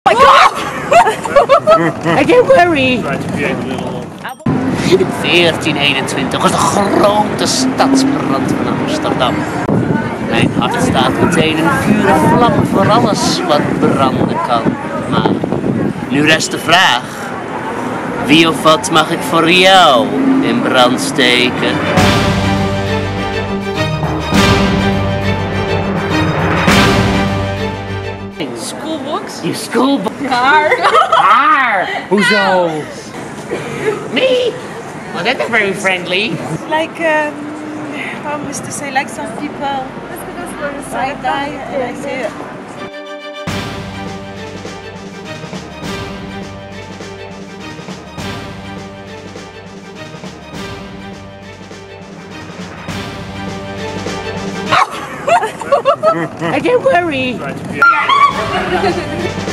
my god! I can't worry. In 1421 was de grote stadsbrand van Amsterdam. Mijn hart staat meteen een vuur en vlam voor alles wat branden kan. Maar nu rest de vraag: wie of wat mag ik voor jou in brand steken? Schoolbox? Je schoolbox? Haar. Haar? Hoezo? Me? Well, that's very friendly. Like, how am I to say, like some people side die and I say I can't worry.